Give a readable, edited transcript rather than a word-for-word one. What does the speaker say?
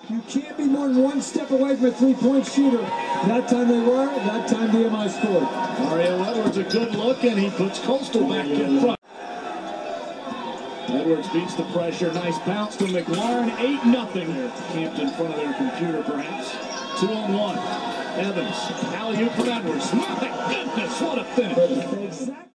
You can't be more than one step away from a three-point shooter. That time they were, that time DMI scored. Mario Edwards, a good look, and he puts Coastal back in front. Edwards beats the pressure. Nice bounce to McLaurin. 8-0. Camped in front of their computer, perhaps. 2-on-1. Evans, alley-oop from Edwards. My goodness, what a finish.